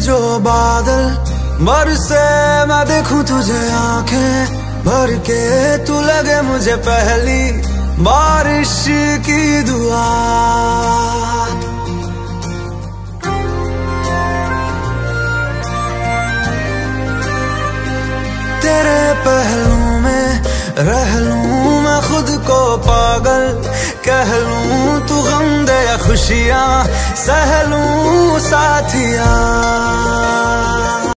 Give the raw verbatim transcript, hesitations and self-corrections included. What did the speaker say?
जो बादल बरसे मैं देखूं तुझे आंखें भर के, तू लगे मुझे पहली बारिश की दुआ। तेरे पहलू में रह लूं मैं खुद को पागल, कह लूं तू गम दे या खुशियां सह लूं साथिया।